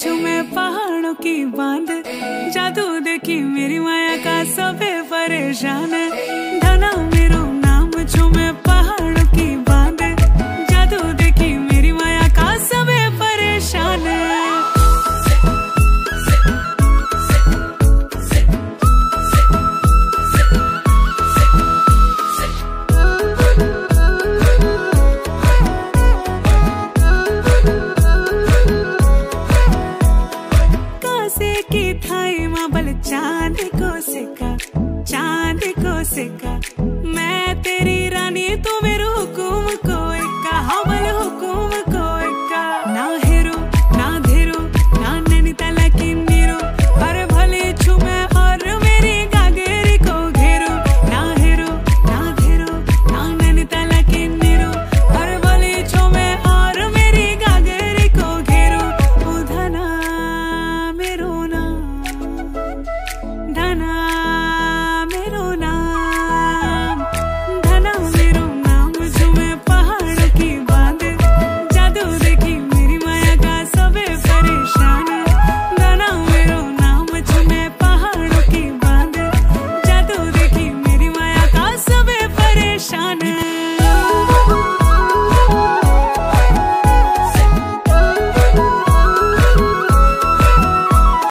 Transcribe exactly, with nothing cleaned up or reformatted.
चूमे पहाड़ों की बांध, जादू देखी मेरी माया का सबे परेशान है। धना मेरो नाम चूमे पहाड़ों की बांध, जादू देखी मेरी माया का सबे परेशान है। की थाई माबल चांद को सिक्का, चांद को सिक्का, मैं तेरी रानी तू मेरे हुकुम को